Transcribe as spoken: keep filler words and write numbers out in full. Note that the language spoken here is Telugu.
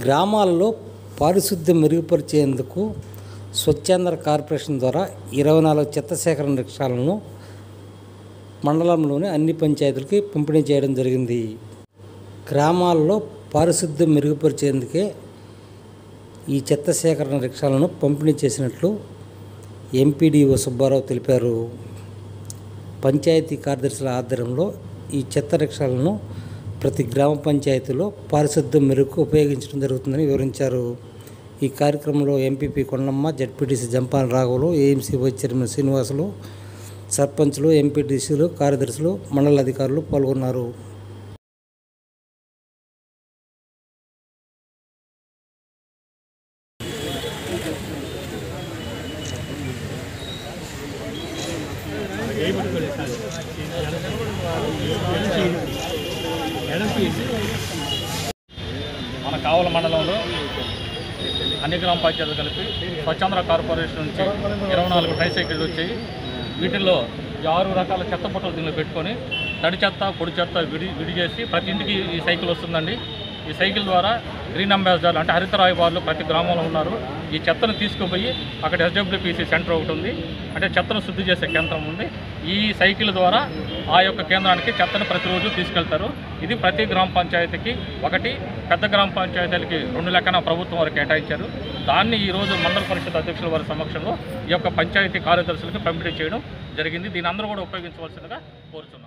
గ్రామాలలో పారిశుద్ధ్యం మెరుగుపరిచేందుకు స్వచ్ఛంద కార్పొరేషన్ ద్వారా ఇరవై నాలుగు చెత్త సేకరణ రిక్షాలను మండలంలోని అన్ని పంచాయతీలకి పంపిణీ చేయడం జరిగింది. గ్రామాల్లో పారిశుద్ధ్యం మెరుగుపరిచేందుకే ఈ చెత్త సేకరణ రిక్షాలను పంపిణీ చేసినట్లు ఎంపీడీఓ సుబ్బారావు తెలిపారు. పంచాయతీ కార్యదర్శుల ఆధ్వర్యంలో ఈ చెత్త రిక్షాలను ప్రతి గ్రామ పంచాయతీలో పారిశుద్ధ్యం మెరుగుకు ఉపయోగించడం జరుగుతుందని వివరించారు. ఈ కార్యక్రమంలో ఎంపీపీ కొండమ్మ, జడ్పీటీసీ జంపాల రాఘవులు, ఏఎంసీ వైస్ చైర్మన్ శ్రీనివాసులు, సర్పంచులు, ఎంపీటీసీలు, కార్యదర్శులు, మండల అధికారులు పాల్గొన్నారు. మన కావల మండలంలో అన్ని గ్రామ పంచాయతీలు కలిపి స్వచ్ఛంద కార్పొరేషన్ నుంచి ఇరవై నాలుగు ట్రైసైకిళ్ళు వచ్చాయి. వీటిల్లో ఆరు రకాల చెత్త బుట్టలు దీనిలో పెట్టుకొని తడి చెత్త, పొడి చెత్త విడి విడి చేసి ప్రతి ఇంటికి ఈ సైకిల్ వస్తుందండి. ఈ సైకిల్ ద్వారా గ్రీన్ అంబాసిడర్లు అంటే హరిత రాయబారులు ప్రతి గ్రామంలో ఉన్నారు. ఈ చెత్తను తీసుకుపోయి అక్కడ ఎస్డబ్ల్యూపీసీ సెంటర్ ఒకటి ఉంది, అంటే చెత్తను శుద్ధి చేసే కేంద్రం ఉంది. ఈ సైకిల్ ద్వారా ఆ యొక్క కేంద్రానికి చెత్తను ప్రతిరోజు తీసుకెళ్తారు. ఇది ప్రతి గ్రామ పంచాయతీకి ఒకటి, పెద్ద గ్రామ పంచాయతీలకి రెండు లెక్కన ప్రభుత్వం వారు కేటాయించారు. దాన్ని ఈరోజు మండల పరిషత్ అధ్యక్షుల వారి సమక్షంలో ఈ యొక్క పంచాయతీ కార్యదర్శులకు పంపిణీ చేయడం జరిగింది. దీని అందరూ కూడా ఉపయోగించవలసిందిగా కోరుతున్నాం.